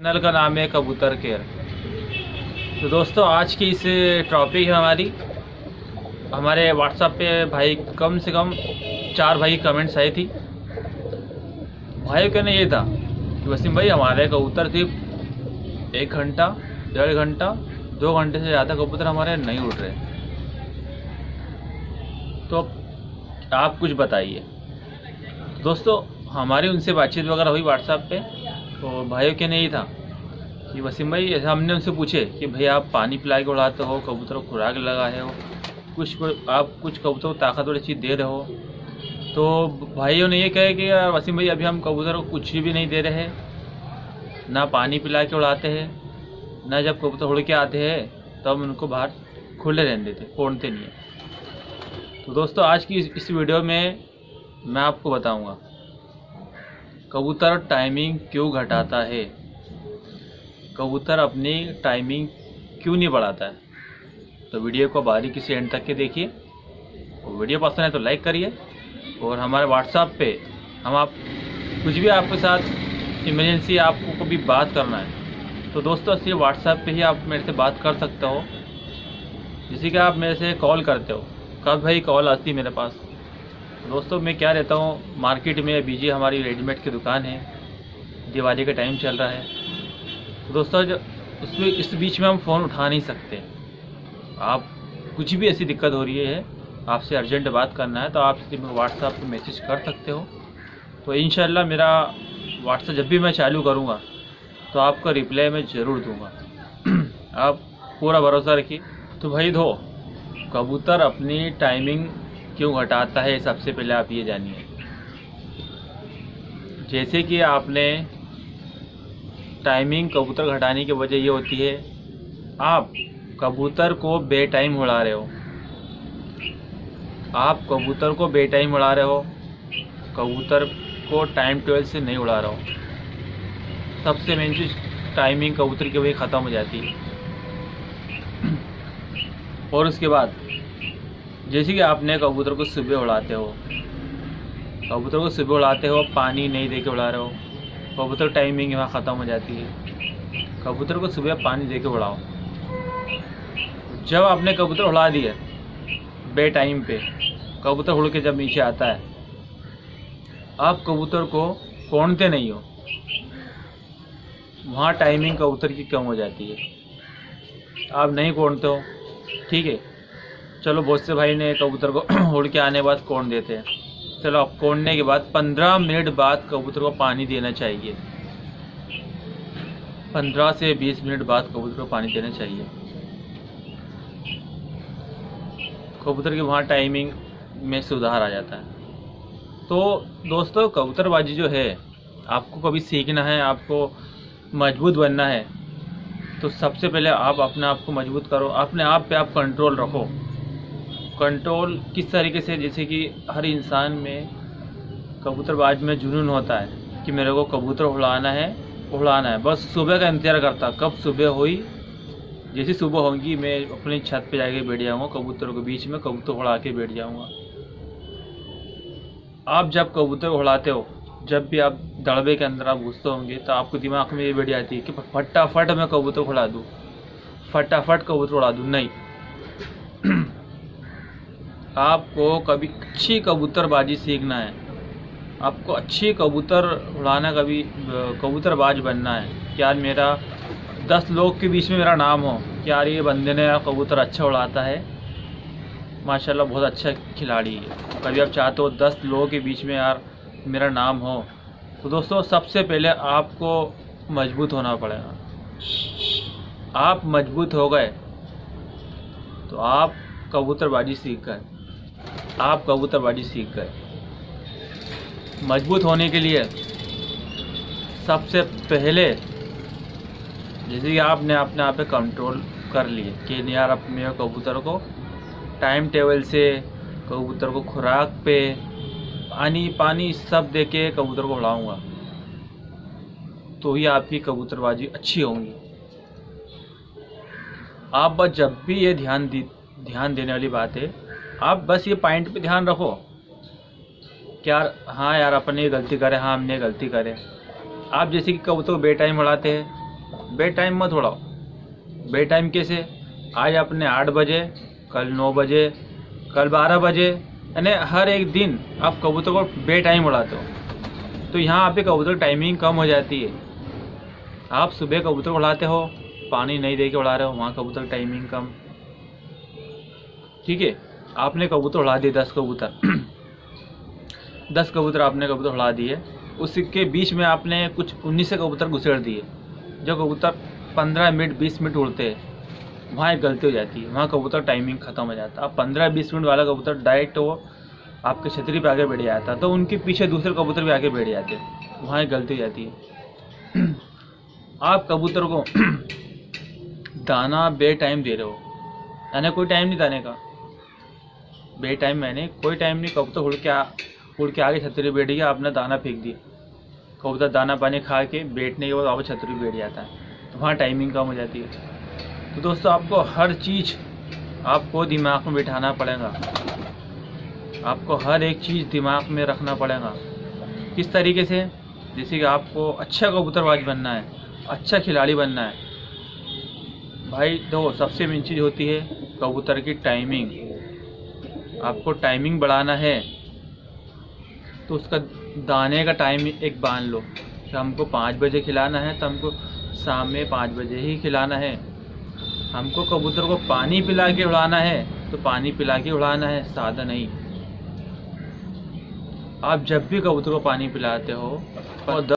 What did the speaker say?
Channel का नाम है कबूतर केयर। तो दोस्तों आज की इस टॉपिक है हमारे व्हाट्सएप पे भाई कम से कम 4 भाई कमेंट्स आई थी। भाई कहना ये था कि वसीम भाई हमारे कबूतर सिर्फ 1 घंटा 1.5 घंटा 2 घंटे से ज़्यादा कबूतर हमारे नहीं उड़ रहे, तो आप कुछ बताइए। दोस्तों हमारी उनसे बातचीत वगैरह हुई व्हाट्सएप पे, तो भाइयों के नहीं था कि वसीम भाई, हमने उनसे पूछे कि भाई आप पानी पिला के उड़ाते हो, कबूतर को खुराक लगाए हो, आप कुछ कबूतर को ताकतवर चीज़ दे रहे हो। तो भाइयों ने ये कहे कि यार वसीम भाई अभी हम कबूतर को कुछ भी नहीं दे रहे, ना पानी पिला के उड़ाते हैं, ना जब कबूतर उड़ के आते हैं तब तो उनको बाहर खुले रहने देते, फोड़ते नहीं है। तो दोस्तों आज की इस वीडियो में मैं आपको बताऊंगा कबूतर टाइमिंग क्यों घटाता है, कबूतर अपनी टाइमिंग क्यों नहीं बढ़ाता है। तो वीडियो को बारीकी से एंड तक के देखिए, और वीडियो पसंद है तो लाइक करिए। और हमारे व्हाट्सएप पे आप कुछ भी आपके साथ इमरजेंसी आपको कभी बात करना है तो दोस्तों सिर्फ व्हाट्सएप पे ही आप मेरे से बात कर सकते हो। जैसे कि आप मेरे से कॉल करते हो, कब भाई कॉल आती है मेरे पास। दोस्तों मैं क्या रहता हूँ मार्केट में बिजी, हमारी रेडीमेड की दुकान है, दिवाली का टाइम चल रहा है। तो दोस्तों उसमें इस बीच में हम फ़ोन उठा नहीं सकते। आप कुछ भी ऐसी दिक्कत हो रही है, आपसे अर्जेंट बात करना है तो आप व्हाट्सएप पे मैसेज कर सकते हो। तो इंशाल्लाह मेरा व्हाट्सएप जब भी मैं चालू करूँगा तो आपका रिप्लाई मैं ज़रूर दूँगा। आप पूरा भरोसा रखिए। तो भाई कबूतर अपनी टाइमिंग क्यों घटाता है, सबसे पहले आप ये जानिए। जैसे कि आपने टाइमिंग कबूतर घटाने की वजह ये होती है, आप कबूतर को बेटाइम उड़ा रहे हो, आप कबूतर को बेटाइम उड़ा रहे हो, कबूतर को टाइम टेबल से नहीं उड़ा रहे हो। सबसे मेन चीज़ टाइमिंग कबूतर की वही ख़त्म हो जाती है। और उसके बाद जैसे कि आपने कबूतर को सुबह उड़ाते हो, पानी नहीं दे के उड़ा रहे हो, कबूतर टाइमिंग वहाँ ख़त्म हो जाती है। कबूतर को सुबह पानी दे के उड़ाओ। जब आपने कबूतर उड़ा दिया बे टाइम पे, कबूतर उड़ के जब नीचे आता है, आप कबूतर को कोड़ते नहीं हो, वहाँ टाइमिंग कबूतर की कम हो जाती है। आप नहीं कोड़ते हो, ठीक है, चलो बहुत से भाई ने कबूतर को उड़ के आने के बाद कोड़ देते हैं। चलो कोड़ने के बाद 15 मिनट बाद कबूतर को पानी देना चाहिए। 15 से 20 मिनट बाद कबूतर को पानी देना चाहिए। कबूतर की वहाँ टाइमिंग में सुधार आ जाता है। तो दोस्तों कबूतरबाजी जो है, आपको कभी सीखना है, आपको मजबूत बनना है, तो सबसे पहले आप अपने आप को मजबूत करो, अपने आप पे आप कंट्रोल रखो। कंट्रोल किस तरीके से, जैसे कि हर इंसान में कबूतरबाज में जुनून होता है कि मेरे को कबूतर उड़ाना है, बस सुबह का इंतज़ार करता, कब सुबह हुई, जैसी सुबह होगी मैं अपनी छत पे जाके बैठ जाऊँगा, कबूतरों के बीच में कबूतर उड़ा के बैठ जाऊँगा। आप जब कबूतर उड़ाते हो, जब भी आप दड़बे के अंदर आप घुसते होंगे तो आपको दिमाग में ये बैठ जाती है कि फटाफट मैं कबूतर उड़ा दूँ, फटाफट कबूतर उड़ा दूँ। नहीं, आपको कभी अच्छी कबूतरबाजी सीखना है, आपको अच्छी कबूतर उड़ाना, कभी कबूतरबाज बनना है। क्या मेरा 10 लोग के बीच में मेरा नाम हो कि यार ये बंदे ने कबूतर अच्छा उड़ाता है, माशाल्लाह बहुत अच्छा खिलाड़ी है। कभी आप चाहते हो 10 लोगों के बीच में यार मेरा नाम हो, तो दोस्तों सबसे पहले आपको मजबूत होना पड़ेगा। आप मजबूत हो गए तो आप कबूतरबाजी सीख गए। मजबूत होने के लिए सबसे पहले जैसे कि आपने अपने आप पे कंट्रोल कर लिए कि नहीं यार, अब मैं कबूतर को टाइम टेबल से, कबूतर को खुराक पे पानी सब दे के कबूतर को उड़ाऊँगा, तो ही आपकी कबूतरबाजी अच्छी होंगी। आप बस जब भी ये ध्यान देने वाली बात है, आप बस ये पॉइंट पे ध्यान रखो क्या हाँ यार अपन ये गलती करे, हाँ हमने गलती करे। आप जैसे कि कबूतर को बेटाइम उड़ाते हैं बे टाइम मत उड़ाओ। बे टाइम कैसे? आज आपने 8 बजे, कल 9 बजे, कल 12 बजे, यानी हर एक दिन आप कबूतर को बे टाइम उड़ाते हो, तो यहाँ आपकी कबूतर की टाइमिंग कम हो जाती है। आप सुबह कबूतर उड़ाते हो, पानी नहीं दे के उड़ा रहे हो, वहाँ कबूतर की टाइमिंग कम। ठीक है, आपने कबूतर उड़ा दिए 10 कबूतर 10 कबूतर आपने कबूतर उड़ा दिए, उसके बीच में आपने कुछ 19 कबूतर घुसेड़ दिए। जो कबूतर 15 मिनट 20 मिनट उड़ते हैं, वहाँ एक गलती हो जाती है, वहाँ कबूतर टाइमिंग खत्म हो जाता है। अब 15-20 मिनट वाला कबूतर डायरेक्ट वो आपके छतरी पे आके बैठ जाता है, तो उनके पीछे दूसरे कबूतर भी आके बैठ जाते हैं, वहाँ एक गलती हो जाती है। आप कबूतर को दाना बे टाइम दे रहे हो, यानी कोई टाइम नहीं दाने का, बे टाइम मैंने कोई टाइम नहीं। कबूतर उड़ के आगे छतरी बैठ गया, आपने दाना फेंक दिया, कबूतर दाना पानी खा के बैठने के बाद वापस छतरी बैठ जाता है, तो वहाँ टाइमिंग कम हो जाती है। तो दोस्तों आपको हर चीज़ आपको दिमाग में बिठाना पड़ेगा, आपको हर एक चीज़ दिमाग में रखना पड़ेगा। किस तरीके से? जैसे कि आपको अच्छा कबूतरबाज बनना है, अच्छा खिलाड़ी बनना है भाई, देखो सबसे मेन चीज़ होती है कबूतर की टाइमिंग। आपको टाइमिंग बढ़ाना है तो उसका दाने का टाइम एक बांध लो कि हमको 5 बजे खिलाना है, तो हमको शाम में 5 बजे ही खिलाना है। हमको कबूतर को पानी पिला के उड़ाना है तो पानी पिला के उड़ाना है, सादा नहीं। आप जब भी कबूतर को पानी पिलाते हो और